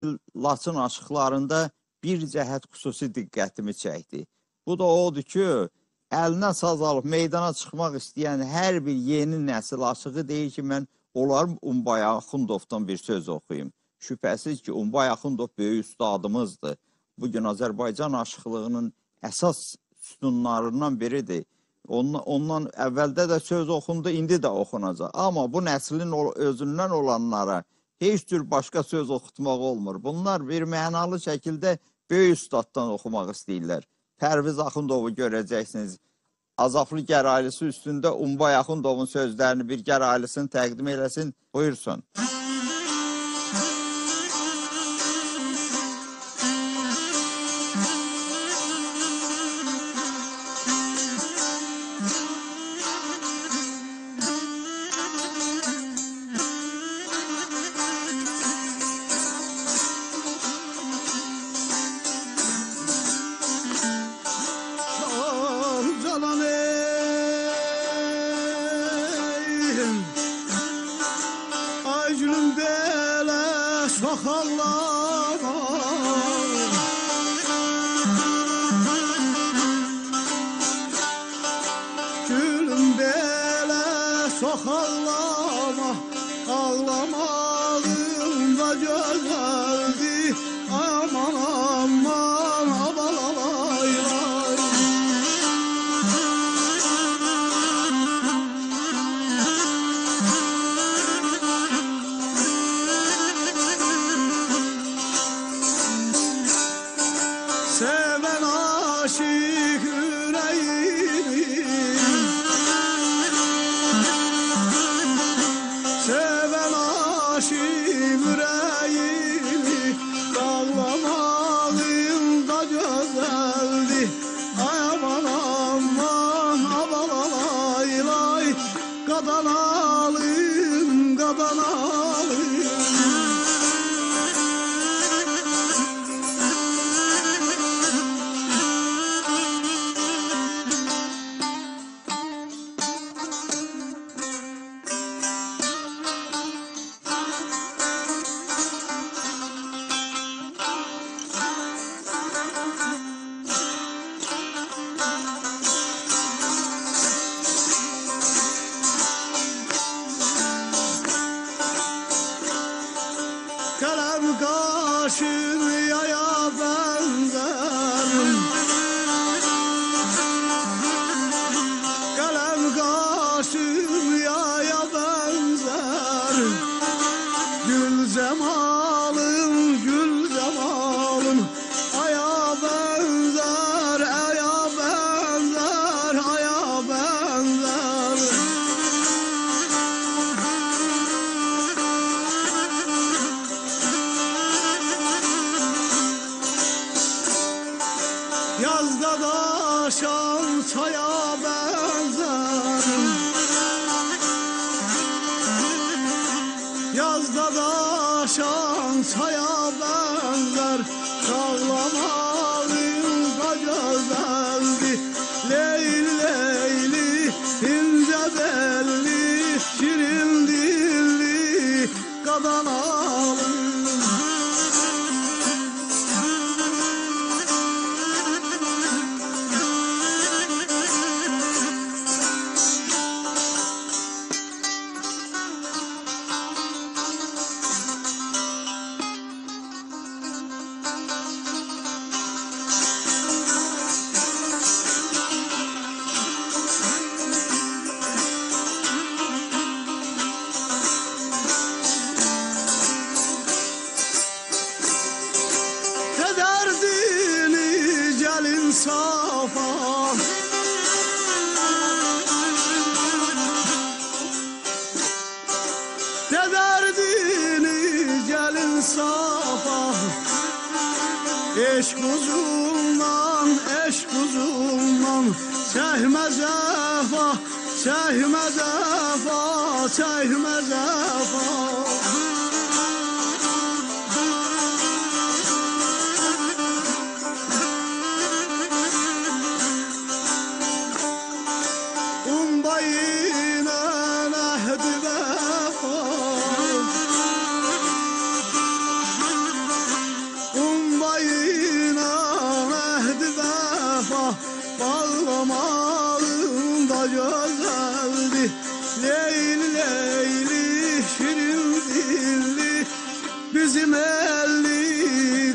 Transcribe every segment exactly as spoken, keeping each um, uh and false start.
Laçın aşıqlarında bir cəhət xüsusi diqqətimi çəkdi. Bu da odur ki, əlinə saz alıb meydana çıxmaq istəyən hər bir yeni nəsil aşığı deyir ki, mən onlar Umbay Axundovdan bir söz oxuyum. Şübhəsiz ki, Umbay Axundov böyük üstadımızdır. Bugün Azərbaycan aşıqlığının əsas sütunlarından biridir. Ondan, ondan əvvəldə də söz oxundu, indi də oxunacaq. Amma bu nəslin özündən olanlara heç tür başqa söz oxutmaq olmur. Bunlar bir mənalı şəkildə böyük üstaddan oxumaq istəyirlər. Pərviz Axundovu görəcəksiniz. Azaflı gəraylısı üstündə Umbay Axundovun sözlərini bir gəraylısını təqdim eləsin. Buyursun. Eşk uzundan, eşk uzundan, çəkmə cəfa, çəkmə cəfa, çəkmə cəfa. Umbayına nəhdi vəfa,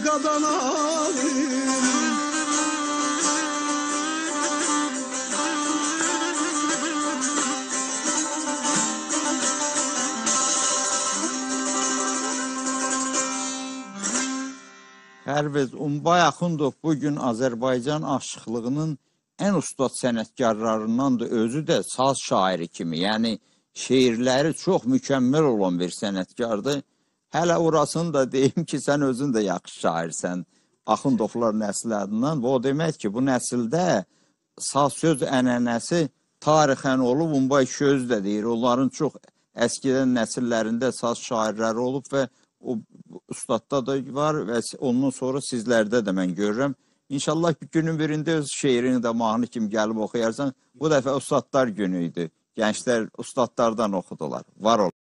yakadan alayım. Pərviz Umbay Axundov bugün Azərbaycan aşıqlığının ən ustad sənətkarlarındandır. Özü də saz şairi kimi, yəni şeirləri çox mükəmməl olan bir sənətkardır. Hələ orasını da deyim ki, sən özün də yaxşı şairsən Axundovlar nəslədindən. O demək ki, bu nəsildə saz söz ənənəsi tarixən olub. Umbay Şöz də deyir, onların çox əskidən nəsillərində saz şairləri olub və o ustadda da var və ondan sonra sizlərdə də mən görürəm. İnşallah bir günün birində öz şeirini də mahnı kimi gəlib oxuyarsan. Bu dəfə ustadlar günü idi. Gənclər ustadlardan oxudular. Var ol.